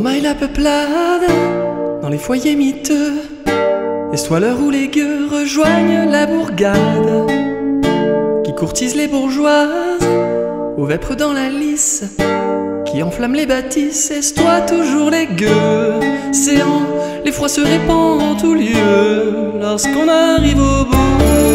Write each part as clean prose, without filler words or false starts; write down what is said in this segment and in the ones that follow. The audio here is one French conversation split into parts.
maille la peuplade, dans les foyers miteux, et soit l'heure où les gueux rejoignent la bourgade, qui courtise les bourgeoises, aux vêpres dans la lice, qui enflamme les bâtisses, et soit toujours les gueux. Séant, l'effroi se répand en tout lieu, lorsqu'on arrive au bout.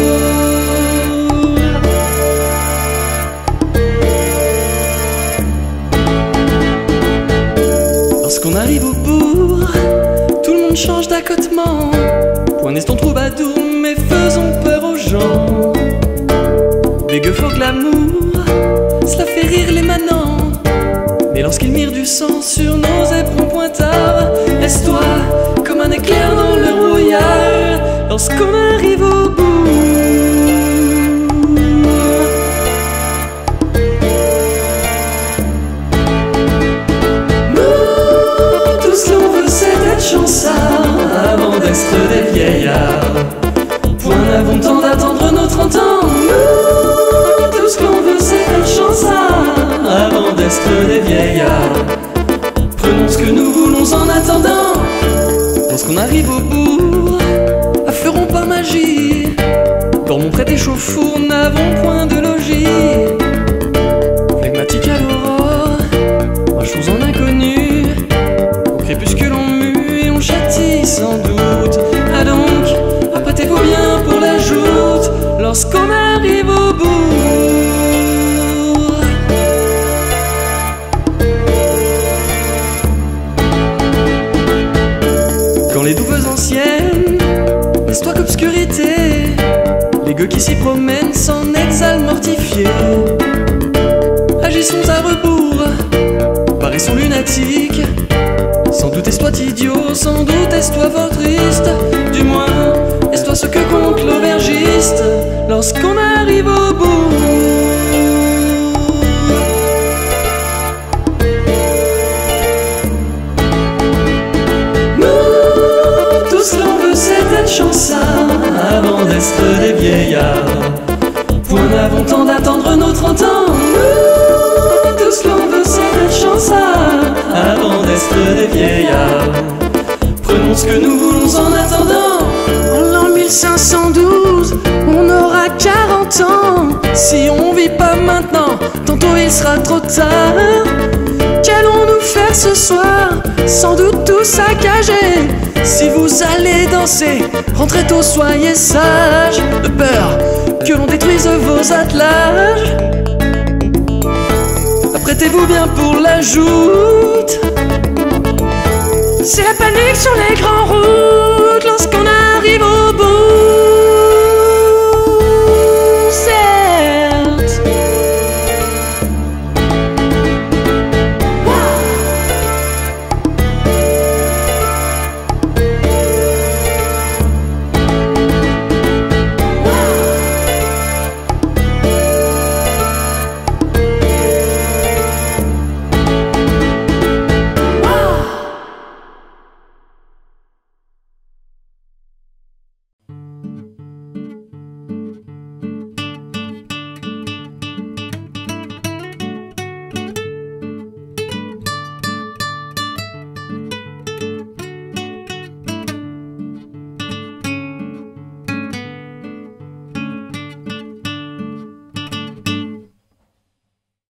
Lorsqu'on arrive au bourg, tout le monde change d'accotement. Poignez ton troubadour, mais faisons peur aux gens. Des gueux fort glamour, cela fait rire les manants. Mais lorsqu'ils mirent du sang sur nos éperons pointards, laisse-toi comme un éclair dans le brouillard. Lorsqu'on arrive au bout, chansards avant d'être des vieillards. Point n'avons tant d'attendre nos 30 ans. Nous, tout ce qu'on veut c'est être chansards avant d'être des vieillards. Prenons ce que nous voulons en attendant. Lorsqu'on arrive au bout, afferons par magie. Dormons près des chauffe-fours, n'avons point de logis. Flegmatique à l'aurore, marchons en inconnu. Au crépuscule on mue et on châtie sans doute. Ah donc, apprêtez-vous bien pour la joute, lorsqu'on arrive au bout. Quand les douves anciennes, laisse-toi qu'obscurité, les gueux qui s'y promènent s'en exhalent mortifiés. Agissons à rebours, paraissons lunatiques. Sans doute est-ce toi idiot, sans doute est-ce toi fort triste. Du moins, est-ce toi ce que compte l'aubergiste, lorsqu'on arrive au bout. Nous, tout ce l'on veut c'est être chansards avant d'être des vieillards. Point n'avons tant d'attendre nos 30 ans. Nous, tout ce l'on veut c'est être chansards avant d'être des vieillards. Prenons ce que nous voulons en attendant. En l'an 1512, on aura 40 ans. Si on vit pas maintenant, tantôt il sera trop tard. Qu'allons-nous faire ce soir? Sans doute tout saccager. Si vous allez danser, rentrez tôt, soyez sages, de peur que l'on détruise vos attelages. Apprêtez-vous bien pour la joute. C'est la panique sur les grandes routes lorsqu'on a